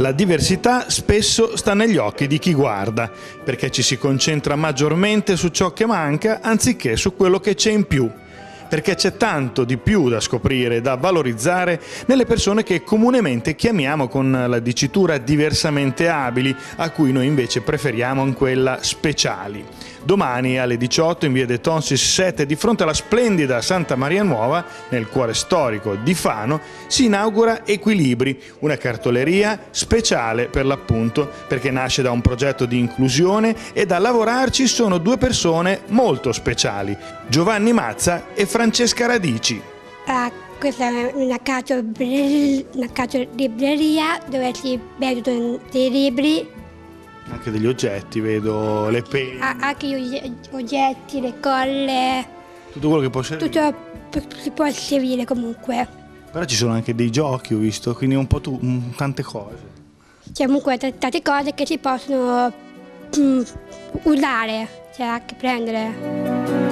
La diversità spesso sta negli occhi di chi guarda, perché ci si concentra maggiormente su ciò che manca anziché su quello che c'è in più. Perché c'è tanto di più da scoprire e da valorizzare nelle persone che comunemente chiamiamo con la dicitura diversamente abili, a cui noi invece preferiamo in quella speciali. Domani alle 18 in via De Tonsis 7, di fronte alla splendida Santa Maria Nuova, nel cuore storico di Fano, si inaugura Equilibri, una cartoleria speciale per l'appunto, perché nasce da un progetto di inclusione e da lavorarci sono due persone molto speciali, Giovanni Mazza e Francesca Radici. Questa è una cartolibreria dove si vendono dei libri. Anche degli oggetti, vedo le penne. Anche gli oggetti, le colle. Tutto quello che può servire. Tutto si può servire comunque. Però ci sono anche dei giochi, ho visto, quindi un po' tante cose. C'è comunque tante cose che si possono usare, cioè anche prendere.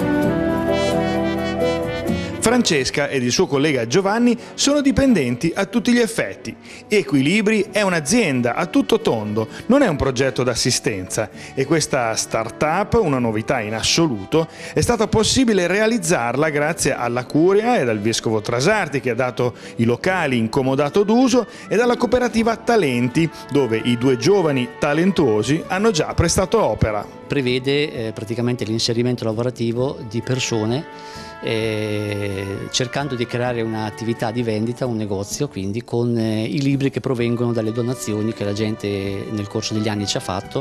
Francesca ed il suo collega Giovanni sono dipendenti a tutti gli effetti. Equilibri è un'azienda a tutto tondo, non è un progetto d'assistenza e questa start-up, una novità in assoluto, è stata possibile realizzarla grazie alla Curia e al Vescovo Trasarti che ha dato i locali in comodato d'uso e dalla cooperativa Talenti, dove i due giovani talentuosi hanno già prestato opera. Prevede praticamente l'inserimento lavorativo di persone cercando di creare un'attività di vendita, un negozio, quindi con i libri che provengono dalle donazioni che la gente nel corso degli anni ci ha fatto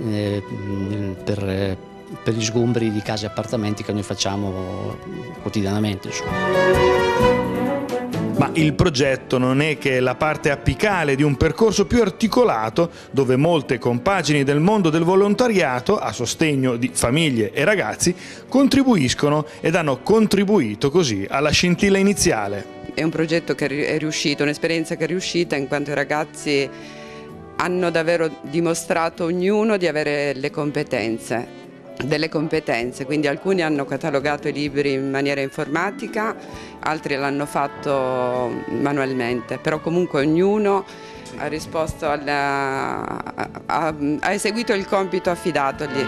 per gli sgombri di case e appartamenti che noi facciamo quotidianamente, insomma. Ma il progetto non è che la parte apicale di un percorso più articolato dove molte compagini del mondo del volontariato a sostegno di famiglie e ragazzi contribuiscono ed hanno contribuito così alla scintilla iniziale. È un progetto che è riuscito, un'esperienza che è riuscita in quanto i ragazzi hanno davvero dimostrato ognuno di avere delle competenze, quindi alcuni hanno catalogato i libri in maniera informatica, altri l'hanno fatto manualmente, però comunque ognuno ha risposto ha eseguito il compito affidatogli.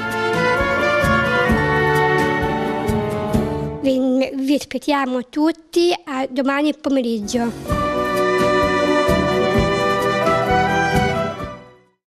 Vi aspettiamo tutti a domani pomeriggio.